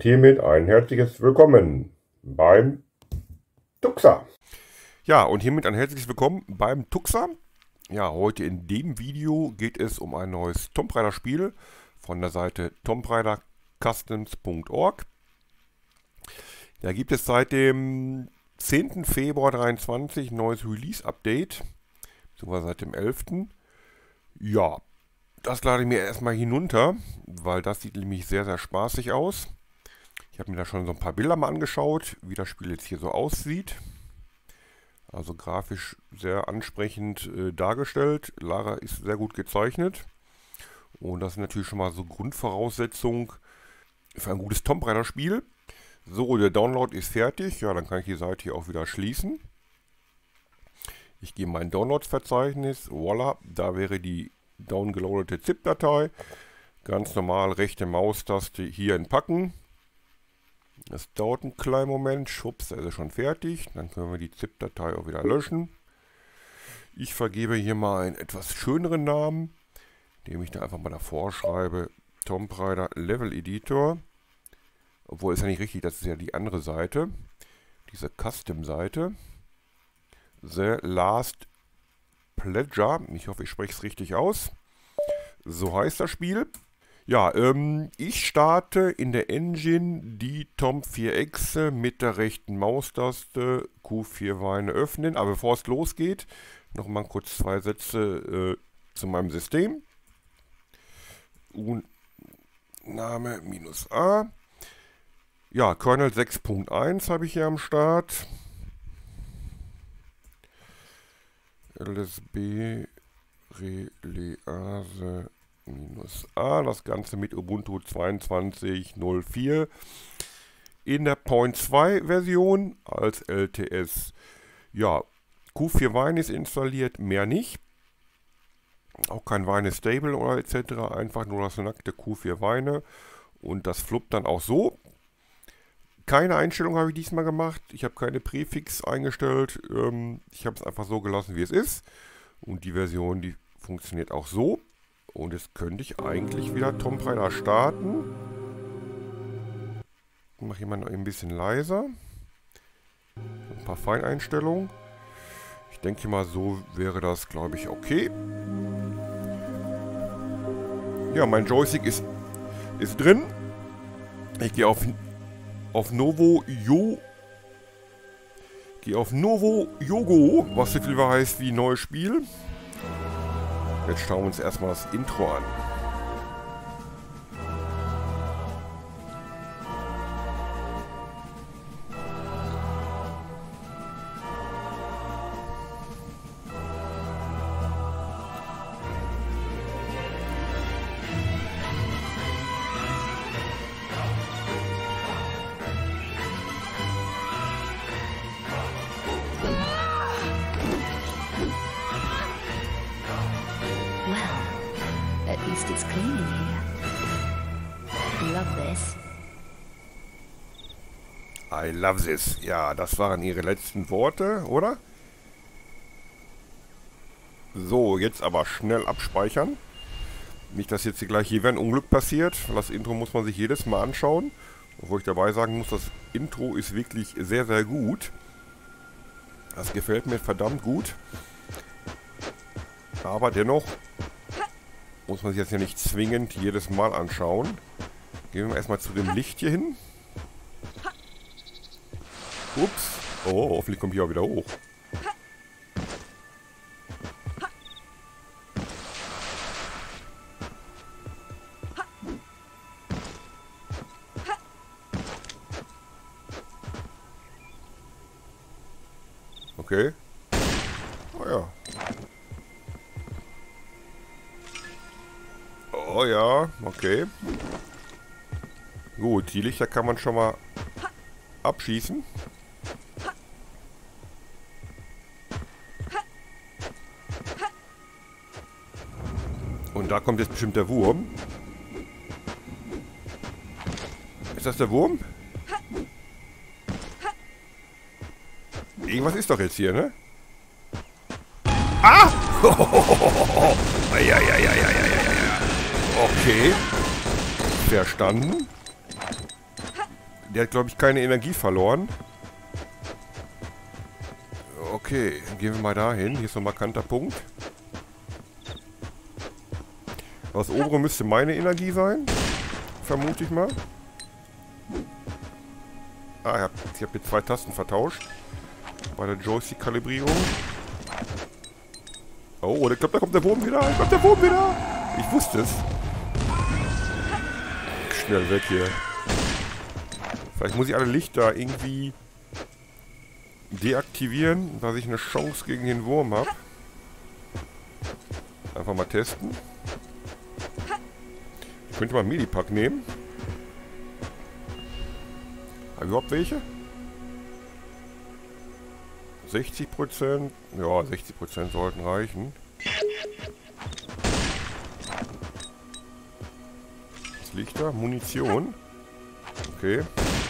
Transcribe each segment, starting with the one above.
Und hiermit ein herzliches Willkommen beim Tuxer. Ja, und hiermit ein herzliches Willkommen beim Tuxer. Ja, heute in dem Video geht es um ein neues Tomb Raider Spiel von der Seite tombraidercustoms.org. Da gibt es seit dem 10. Februar 2023 ein neues Release-Update, beziehungsweise seit dem 11. Ja, das lade ich mir erstmal hinunter, weil das sieht nämlich sehr, sehr spaßig aus. Ich habe mir da schon so ein paar Bilder mal angeschaut, wie das Spiel jetzt hier so aussieht. Also grafisch sehr ansprechend dargestellt. Lara ist sehr gut gezeichnet. Und das ist natürlich schon mal so Grundvoraussetzung für ein gutes Tomb Raider Spiel. So, der Download ist fertig. Ja, dann kann ich die Seite hier auch wieder schließen. Ich gehe in mein Downloads-Verzeichnis. Voila, da wäre die downgeloadete ZIP-Datei. Ganz normal rechte Maustaste hier entpacken. Das dauert einen kleinen Moment. Schwupps, da ist er schon fertig. Dann können wir die ZIP-Datei auch wieder löschen. Ich vergebe hier mal einen etwas schöneren Namen, indem ich da einfach mal davor schreibe Tomb Raider Level Editor. Obwohl, ist ja nicht richtig, das ist ja die andere Seite. Diese Custom-Seite. The Last Pledger. Ich hoffe, ich spreche es richtig aus. So heißt das Spiel. Ja, ich starte in der Engine die Tomb 4-Exe mit der rechten Maustaste, Q4-Weine öffnen. Aber bevor es losgeht, noch mal kurz zwei Sätze zu meinem System. Name -A. Ja, Kernel 6.1 habe ich hier am Start. LSB Release -A, das Ganze mit Ubuntu 22.04 in der Point 2 Version als LTS. Ja, Q4 Wine ist installiert, mehr nicht. Auch kein Wine Stable oder etc. Einfach nur das nackte Q4 Weine und das fluppt dann auch so. Keine Einstellung habe ich diesmal gemacht. Ich habe keine Präfix eingestellt. Ich habe es einfach so gelassen, wie es ist. Und die Version, die funktioniert auch so. Und jetzt könnte ich eigentlich wieder Tomb Raider starten. Ich mache hier mal noch ein bisschen leiser. Ein paar Feineinstellungen. Ich denke mal, so wäre das, glaube ich, okay. Ja, mein Joystick ist drin. Ich gehe auf Novo Yogo, was so viel heißt wie neues Spiel. Jetzt schauen wir uns erstmal das Intro an. At least it's clean in here. Love this. I love this. Ja, das waren ihre letzten Worte, oder? So, jetzt aber schnell abspeichern. Nicht, dass jetzt hier gleich hier ein Unglück passiert. Das Intro muss man sich jedes Mal anschauen. Obwohl ich dabei sagen muss, das Intro ist wirklich sehr, sehr gut. Das gefällt mir verdammt gut. Aber dennoch muss man sich jetzt ja nicht zwingend jedes Mal anschauen. Gehen wir erstmal zu dem Licht hier hin. Ups. Oh, hoffentlich kommt hier auch wieder hoch. Okay. Oh ja. Oh ja, okay. Gut, die Lichter kann man schon mal abschießen. Und da kommt jetzt bestimmt der Wurm. Ist das der Wurm? Irgendwas ist doch jetzt hier, ne? Ah! Okay. Verstanden. Der hat, glaube ich, keine Energie verloren. Okay, dann gehen wir mal dahin. Hier ist ein markanter Punkt. Das obere müsste meine Energie sein. Vermute ich mal. Ah, ich habe hier 2 Tasten vertauscht. Bei der Joystick-Kalibrierung. Oh, ich glaube, da kommt der Wurm wieder. Ich wusste es. Schnell weg hier. Vielleicht muss ich alle Lichter irgendwie deaktivieren, dass ich eine Chance gegen den Wurm habe. Einfach mal testen. Ich könnte mal einen Medipack nehmen. Habe ich überhaupt welche? 60%? Ja, 60% sollten reichen. Was liegt da? Munition. Okay.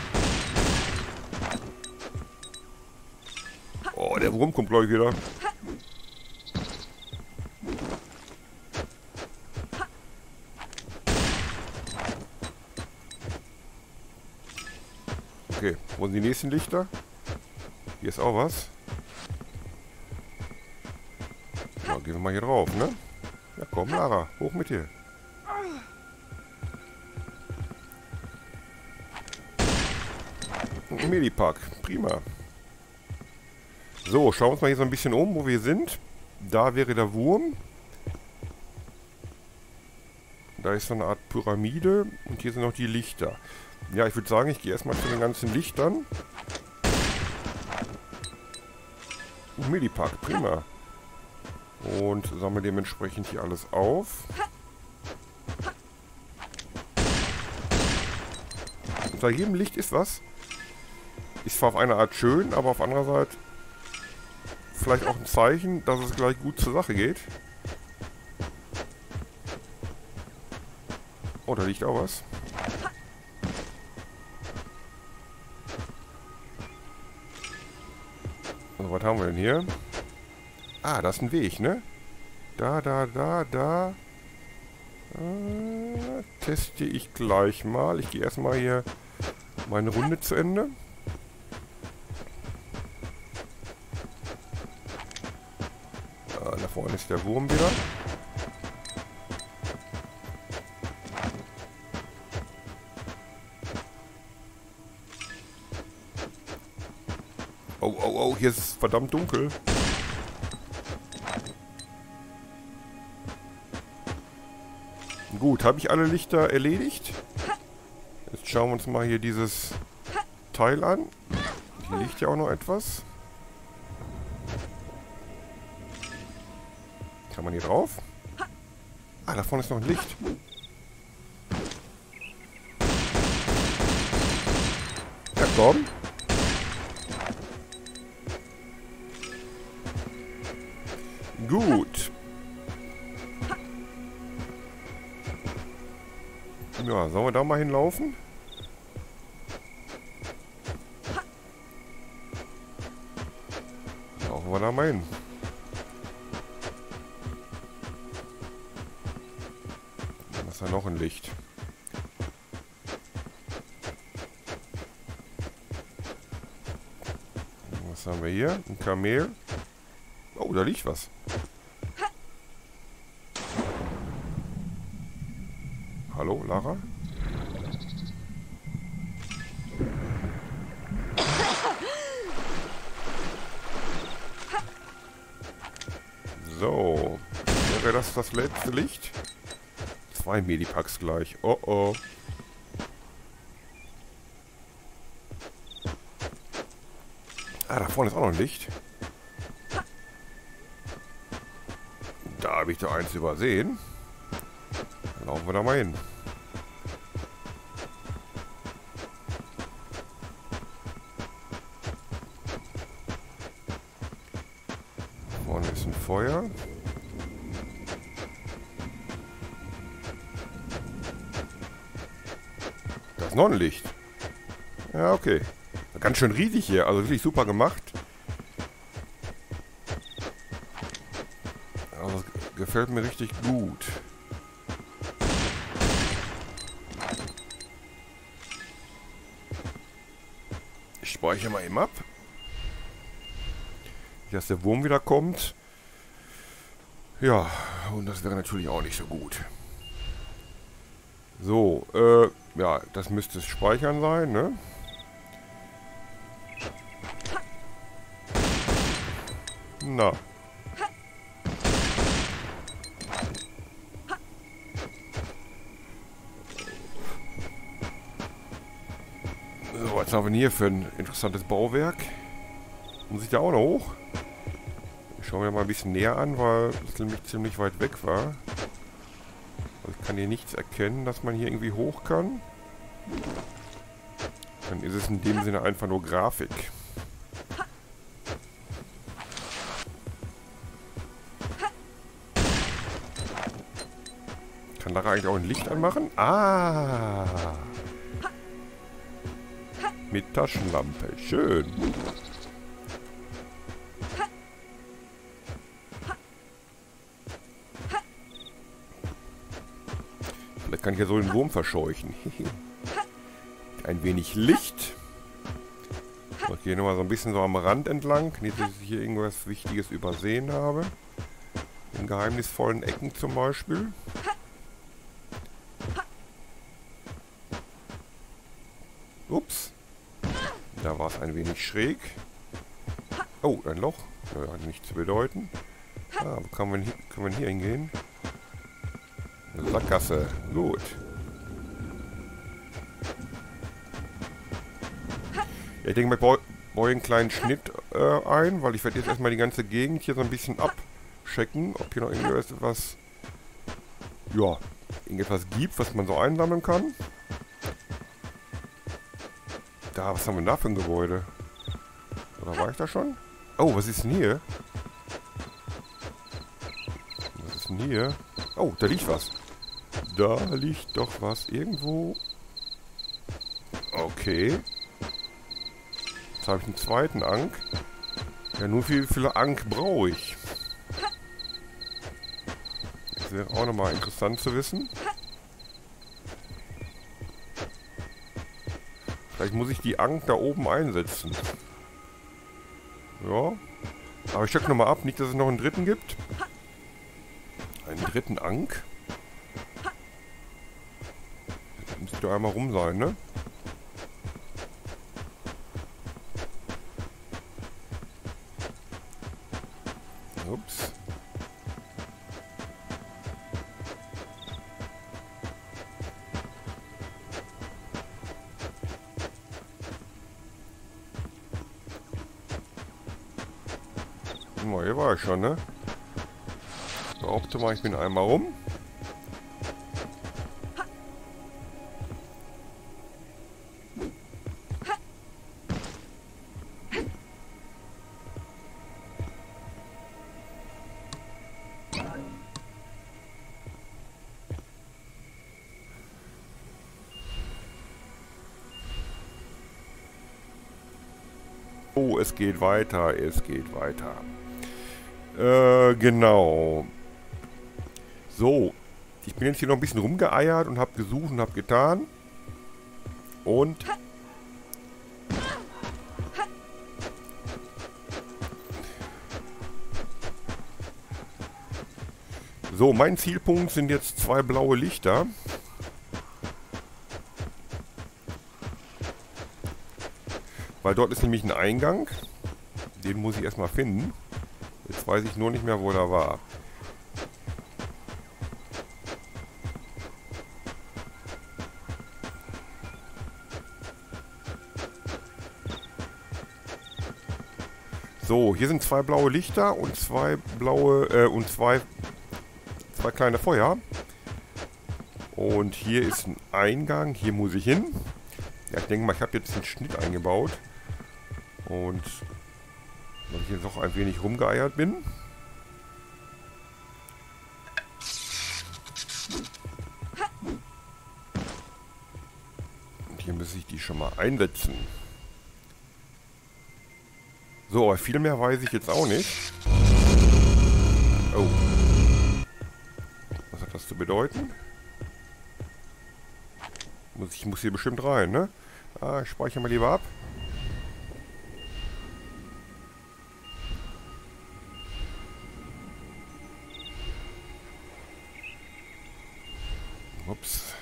Oh, der Wurm kommt gleich wieder. Okay, wo sind die nächsten Lichter? Hier ist auch was. Ja, gehen wir mal hier drauf, ne? Ja, komm, Lara, hoch mit dir. Ein Medipack, prima. So, schauen wir uns mal hier so ein bisschen um, wo wir sind. Da wäre der Wurm. Da ist so eine Art Pyramide und hier sind noch die Lichter. Ja, ich würde sagen, ich gehe erstmal zu den ganzen Lichtern. Medipack, prima. Und sammle dementsprechend hier alles auf. Unter jedem Licht ist was. Ist zwar auf eine Art schön, aber auf anderer Seite vielleicht auch ein Zeichen, dass es gleich gut zur Sache geht. Oh, da liegt auch was. So, was haben wir denn hier? Ah, das ist ein Weg, ne? Da. Teste ich gleich mal. Ich gehe erstmal hier meine Runde zu Ende. Da vorne ist der Wurm wieder. Oh, hier ist es verdammt dunkel. Gut, habe ich alle Lichter erledigt? Jetzt schauen wir uns mal hier dieses Teil an. Hier liegt ja auch noch etwas. Kann man hier drauf? Ah, da vorne ist noch ein Licht. Ja, komm. Gut. Ja, sollen wir da mal hinlaufen? Laufen wir da mal hin. Dann ist da noch ein Licht. Was haben wir hier? Ein Kamel. Oh, da liegt was. Hallo, Lara? So. Wäre das das letzte Licht? 2 Medipacks gleich. Oh oh. Ah, da vorne ist auch noch ein Licht. Da habe ich da eins übersehen. Dann laufen wir da mal hin. Vorne ist ein Feuer. Da ist noch ein Licht. Ja, okay. Ganz schön riesig hier. Also wirklich super gemacht. Also das gefällt mir richtig gut. Speicher mal eben ab. Nicht, dass der Wurm wieder kommt. Ja, und das wäre natürlich auch nicht so gut. So, ja, das müsste es Speichern sein, ne? Na. So, was haben wir denn hier für ein interessantes Bauwerk? Muss ich da auch noch hoch? Schauen wir mal ein bisschen näher an, weil es nämlich ziemlich weit weg war. Also ich kann hier nichts erkennen, dass man hier irgendwie hoch kann. Dann ist es in dem Sinne einfach nur Grafik. Kann Lara eigentlich auch ein Licht anmachen? Ah! Mit Taschenlampe. Schön. Vielleicht kann ich ja so den Wurm verscheuchen. Ein wenig Licht. Ich gehe nochmal so ein bisschen so am Rand entlang. Nicht, dass ich hier irgendwas Wichtiges übersehen habe. In geheimnisvollen Ecken zum Beispiel. Ups. Da war es ein wenig schräg. Oh, ein Loch. Ja, hat nichts zu bedeuten. Ah, wo kann man hier hingehen? Eine Sackgasse. Gut. Ja, ich denke mal, ich baue einen kleinen Schnitt ein, weil ich werde jetzt erstmal die ganze Gegend hier so ein bisschen abchecken, ob hier noch irgendetwas, ja, irgendetwas gibt, was man so einsammeln kann. Da, was haben wir denn da für ein Gebäude? Oder war ich da schon? Oh, was ist denn hier? Was ist denn hier? Oh, da liegt was. Da liegt doch was irgendwo. Okay. Jetzt habe ich einen zweiten Ank. Ja, nur wie viele Ank brauche ich? Das wäre auch nochmal interessant zu wissen. Vielleicht muss ich die Ank da oben einsetzen. Ja. Aber ich check nochmal ab, nicht, dass es noch einen dritten gibt. Einen dritten Ank. Das müsste ja einmal rum sein, ne? Ups. Oh, hier war ich schon, ne? Ich behaupte mal, ich bin einmal rum. Oh, es geht weiter, es geht weiter. Genau. So. Ich bin jetzt hier noch ein bisschen rumgeeiert und habe gesucht und habe getan. Und... So, mein Zielpunkt sind jetzt 2 blaue Lichter. Weil dort ist nämlich ein Eingang. Den muss ich erstmal finden. Jetzt weiß ich nur nicht mehr, wo der war. So, hier sind 2 blaue Lichter und 2 blaue zwei kleine Feuer. Und hier ist ein Eingang. Hier muss ich hin. Ja, ich denke mal, ich habe jetzt einen Schnitt eingebaut. Und weil ich jetzt noch ein wenig rumgeeiert bin. Und hier muss ich die schon mal einsetzen. So, aber viel mehr weiß ich jetzt auch nicht. Oh. Was hat das zu bedeuten? Ich muss hier bestimmt rein, ne? Ah, ich speichere mal lieber ab. Ups.